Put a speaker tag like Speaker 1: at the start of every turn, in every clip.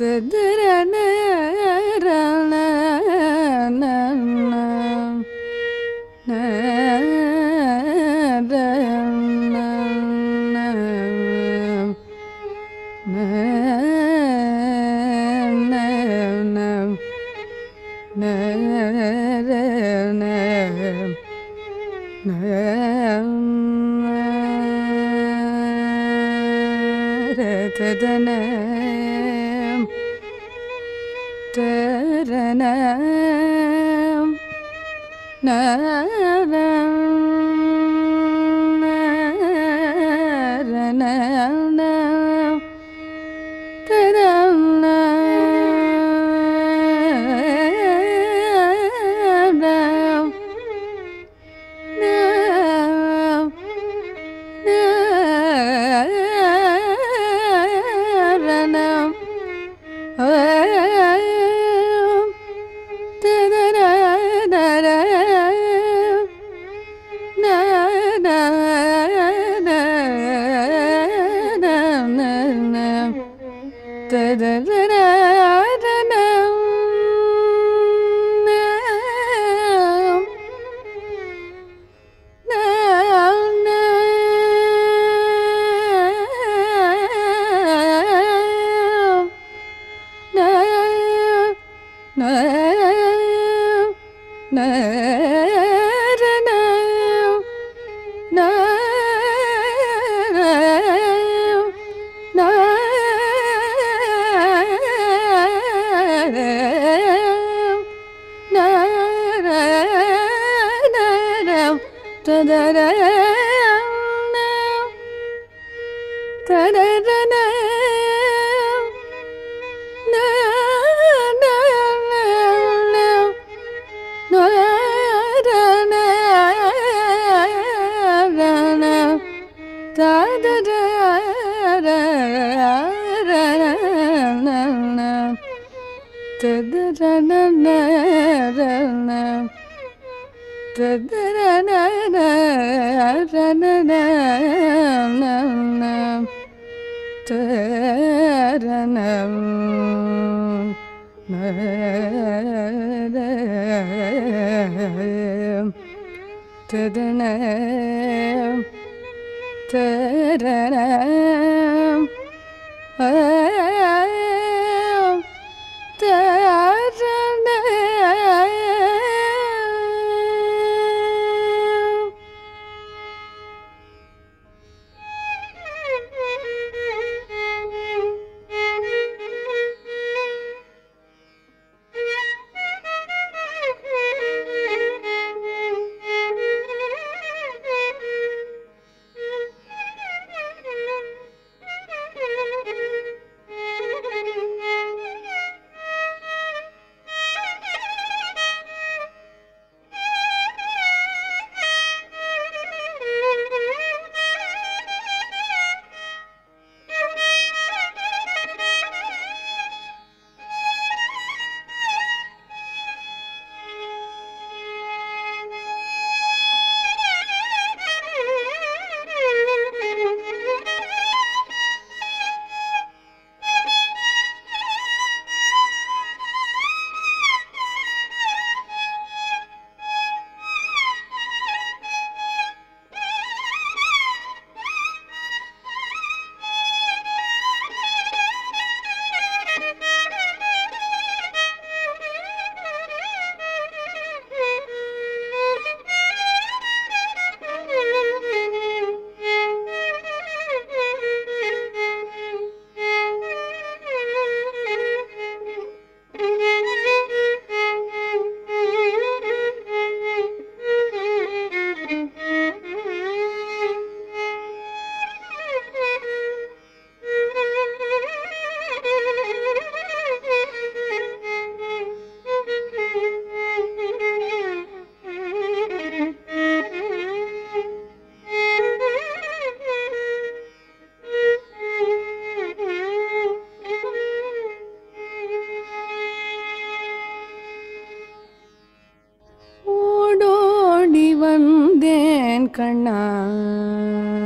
Speaker 1: கண்ணா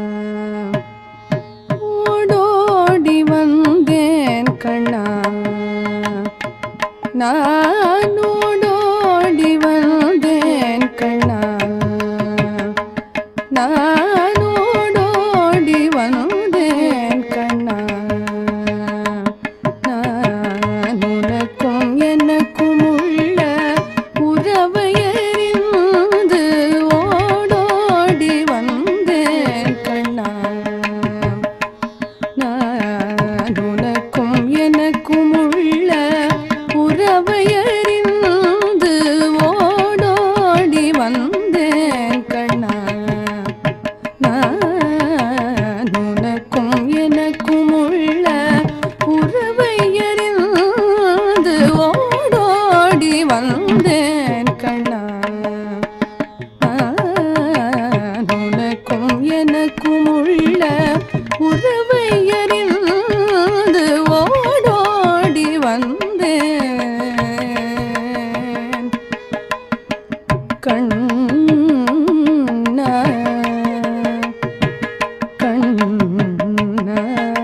Speaker 1: ஓடோடி வந்தேன் கண்ணா நானோடோடி வந்தேன் கண்ணா நானோடோடி வந்தேன் கண்ணா நான் உனக்கும் எனக்கும் உள்ள உறவை அறிந்து ஓடோடி வந்தேன் கண்ணா நான் உனக்கும் எனக்கும் உள்ள உறவை அறிந்து ஓடோடி வந்தேன் கண்ணா நான் உனக்கும் எனக்கும் உள்ள உறவை அறிந்து ஓடோடி வந்தேன் கண்ணா நான் உனக்கும் எனக்கும் உள்ள உறவை அறிந்து ஓடோடி வந்தேன் கண்ணா கண்ணா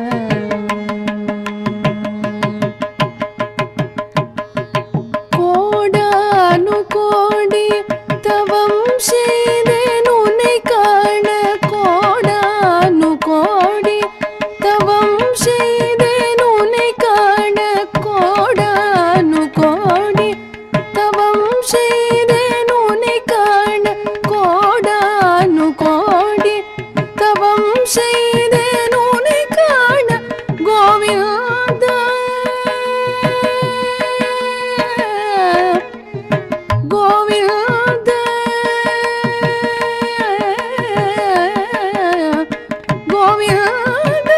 Speaker 1: கோடானு கோடி தவம் செய்தேன் உன்னை காண கோடானு கோடி தவம் செய்தேன் உன்னை காண கோடானு கோடி தவம் செய்தேன் உன்னை காண கோடானு கோடி தவம் செய்தேன் உன்னை காண கோவிந்தா கோவிந்தா கோவிந்தா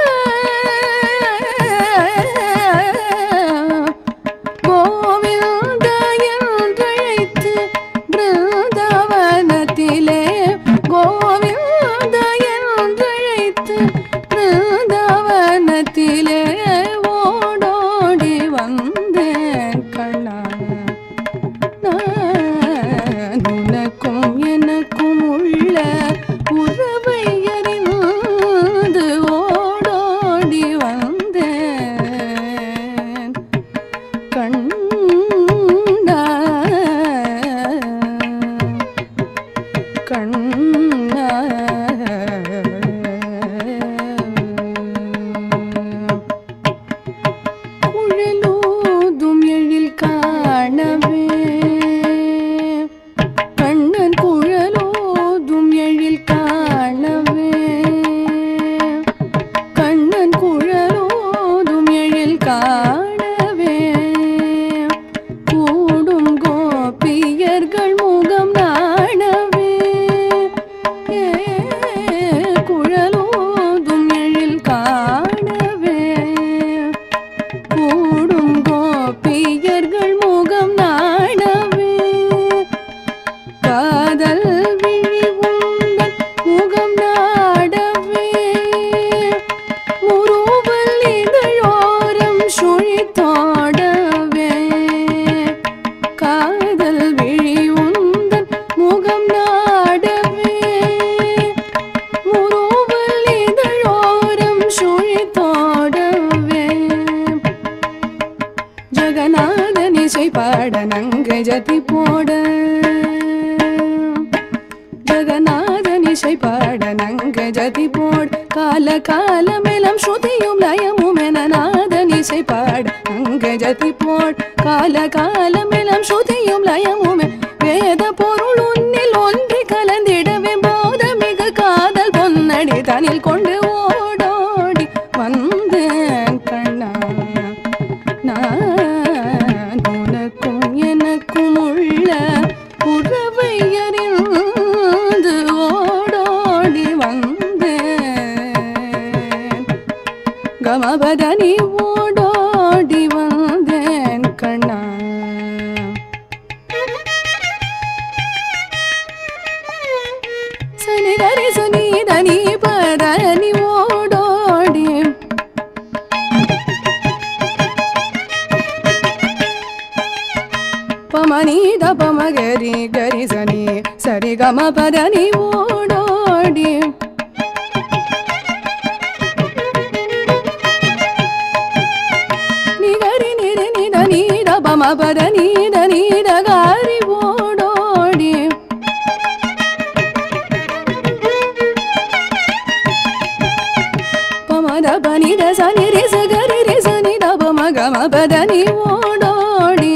Speaker 1: கோவிந்தா என்றழைத்து பிருந்தாவனத்திலே கோவிந்தா என்றழைத்து பிருந்தாவனத்திலே ஓடோடி வந்தேன் கண்ணா நான் உனக்கும் எனக்கும் உள்ள உறவை அறிந்து ஓடோடி வந்தேன் கண்ணா கண்ணா குழலூதும் எழில் காணவே கண்ணன் குழலோதும் எழில் காணவே கண்ணன் குழலோதும் எழில் காணவே கூடும் கோபியர்கள் முகம் நாணவே குழலோதும் எழில் காணவே கூடும் கோபியர்கள் முகம் நாணவே காதல் விழி உந்தன் முகம் நாடவே முறுவல் இதழோரம் சுழித்தோடவே காதல் விழி உந்தன் முகம் நாடவே முறுவல் இதழோரம் சுழித்தோடவே ஜகநாதன் இசை பாட நங்கை ஜதி போட ஜகநாதன் இசை பாட நங்கை ஜதி போட கால காலமெல்லாம் ஸ்ருதியும் லயமும் என நாதன் இசை பாட நங்கை ஜதி போட கால காலமெல்லாம் ஸ்ருதியும் லயமும் வேத பொருள் உன்னில் ஒன்றி கலந்திடவே போத மிக காதல் பொன்னடி தனில் கொண்டு ஓடோடி வந்தேன் கண்ணா நான் உனக்கும் எனக்கும் உள்ள உறவை அறிந்து ஓடோடி வந்தேன் கமபதனி ஓடோடி வந்தேன் கண்ணா சனி கரி சுனி தனி பதனி ஓடோடி பமனி தபம கரி கரி சனி சரி கம பதனி ஓடோடி గమ పద నీద నీద గారి ఓడోడి పమద పనిద సని రి స గరి రి స ని ద పమ గమ పద ని ఓడోడి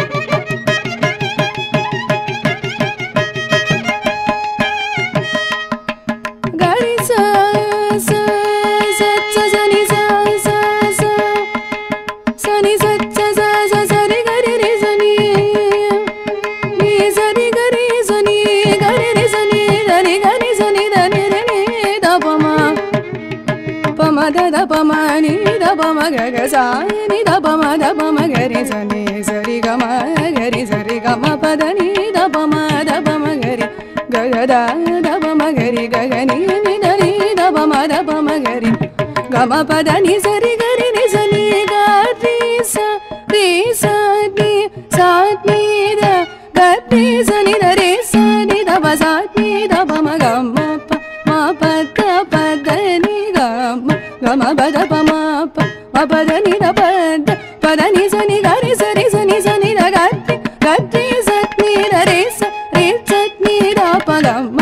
Speaker 1: గరి స స స స సని స స స సని స స స సరి గరి రి సని ని సరి గరి సని గరి రి సని దని గరి సని దని రి ని ద పమ పమ ద ద పమ ని ద పమ గ గ స ని ద పమ గరి సని సరి గమ గరి సరి గమ పద ని ద పమ గరి గ గ ద ద పమ గరి గ గ ని ని ద ని ద పమ గరి గమ పద ని సరి గరి ని సని గ రి స రి స ని స ని ద గ రి స ని ద రి స ని ద ప స ని ద పమ గమ ప మ ప ద పద ని గమ గమ పద పమ ప మ పద ని ద పద పద ని స ని గ రి స ని స ని ద గ రి స ని ద రి స ని ద ప గమ